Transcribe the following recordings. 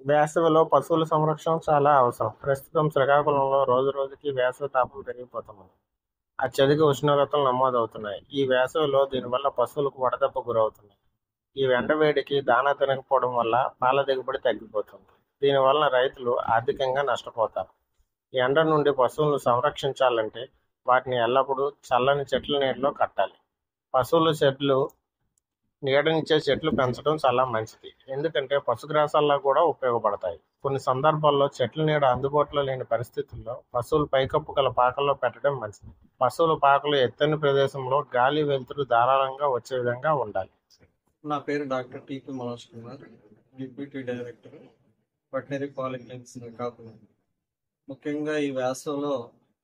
వేసవిలో పశువుల సంరక్షణ చాలా అవసరం. ప్రస్తుతం శ్రీకాకుళంలో రోజురోజుకి వేసవి తాపం పెరిగిపోతుంది. అత్యధిక ఉష్ణోగ్రతలు నమోదవుతున్నాయి. ఈ వేసవిలో దీనివల్ల పశువులకు వడదెబ్బ గురవుతున్నాయి. ఈ ఎండ వేడికి దాణా తినకపోవడం వల్ల పాల దిగుబడి తగ్గిపోతుంది. దీనివల్ల రైతులు ఆర్థికంగా నష్టపోతారు. ఈ ఎండ నుండి పశువులను సంరక్షించాలంటే వాటిని ఎల్లప్పుడూ చల్లని చెట్ల నీడలో కట్టాలి. పశువుల షెడ్లు నీడనిచ్చే చెట్లు పెంచడం చాలా మంచిది. ఎందుకంటే పశుగ్రాసాల్లో కూడా ఉపయోగపడతాయి. కొన్ని సందర్భాల్లో చెట్ల నీడ అందుబాటులో లేని పరిస్థితుల్లో పశువులు పైకప్పు గల పాకల్లో పెట్టడం మంచిది. పశువుల పాకలు ఎత్తైన ప్రదేశంలో గాలి వెలుతురు ధారాళంగా వచ్చే విధంగా ఉండాలి. నా పేరు doctor T P Manoj Kumar, deputy director veterinary polyclinics Srikakulam. ముఖ్యంగా ఈ వేసవిలో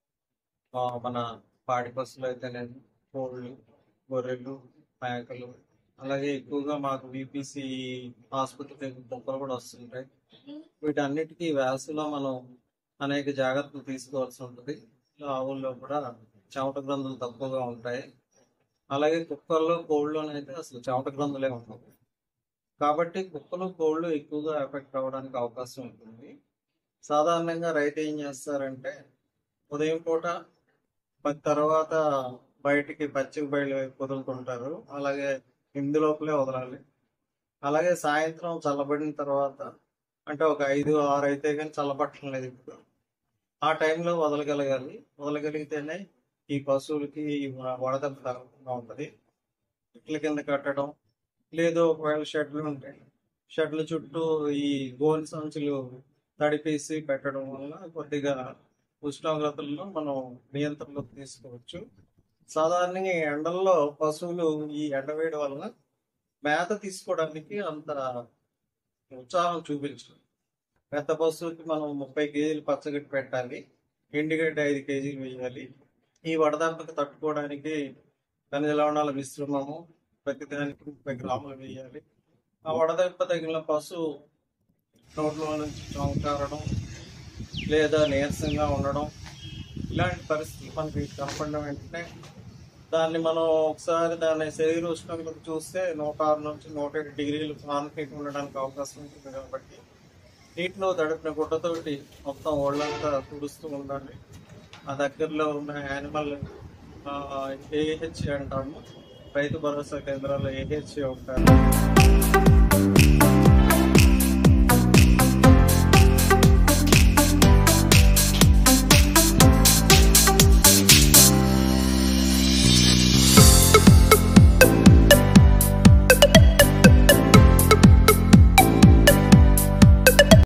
మన పాడి పశువులు అయితేనేమి, కోళ్ళు, గొర్రెలు, మేకలు, అలాగే ఎక్కువగా మాకు బీపీసీ ఆసుపత్రికి కుక్కలు కూడా వస్తుంటాయి. వీటన్నిటికీ వేసవిలో మనం అనేక జాగ్రత్తలు తీసుకోవాల్సి ఉంటుంది. ఆవుల్లో కూడా చెమట గ్రంథులు తక్కువగా ఉంటాయి. అలాగే కుక్కల్లో, కోళ్ళలోనైతే అసలు చెమట గ్రంథులే ఉంటాయి. కాబట్టి కుక్కలు, కోళ్ళు ఎక్కువగా ఎఫెక్ట్ అవ్వడానికి అవకాశం ఉంటుంది. సాధారణంగా రైతు ఏం చేస్తారంటే ఉదయం పూట తర్వాత బయటికి పచ్చిక బయలు వదులుతుంటారు. అలాగే ఇందులోపలే వదలాలి. అలాగే సాయంత్రం చల్లబడిన తర్వాత, అంటే ఒక 5-6 అయితే కానీ చల్లబట్టడం లేదు ఇప్పుడు, ఆ టైంలో వదలగలిగితేనే ఈ పశువులకి వడదెబ్బ తగ్గకుండా ఉంటుంది. ఇట్ల కింద కట్టడం, లేదు ఒకవేళ షెడ్లు ఉంటాయి, షెడ్ల చుట్టూ ఈ గోనె సంచులు తడిపేసి పెట్టడం వల్ల కొద్దిగా ఉష్ణోగ్రతలను మనం నియంత్రణలోకి తీసుకోవచ్చు. సాధారణంగా ఈ ఎండల్లో పశువులు ఈ ఎండవేడి వలన మేత తీసుకోవడానికి అంత ఉత్సాహం చూపించరు. పెద్ద పశువులకి మనం 30 కేజీలు పచ్చగడ్డి పెట్టాలి, ఎండుగడ్డి 5 కేజీలు వేయాలి. ఈ వడదెబ్బకి తట్టుకోవడానికి ఖనిజ లవణాల మిశ్రమము ప్రతి దానికి 30 గ్రాములు వేయాలి. ఆ వడదెబ్బ తగిలిన పశువు నోట్లో నుంచి చొంకారడం లేదా నీరసంగా ఉండడం, ఇలాంటి పరిస్థితులు మనకి కనపడిన వెంటనే దాన్ని మనం ఒకసారి దాని శరీర ఉష్ణోగ్రత చూస్తే 106 నుంచి 107 డిగ్రీలు ఫారెన్హీట్ ఉండడానికి అవకాశం ఉంటుంది. కాబట్టి నీటిలో తడిపిన గుడ్డతోటి మొత్తం ఒళ్ళంతా తుడుస్తూ ఉండాలి. ఆ దగ్గరలో ఉన్న యానిమల్ ఏహెచ్ అంటాము, రైతు భరోసా కేంద్రాల్లో ఏహెచ్ ఉంటారు.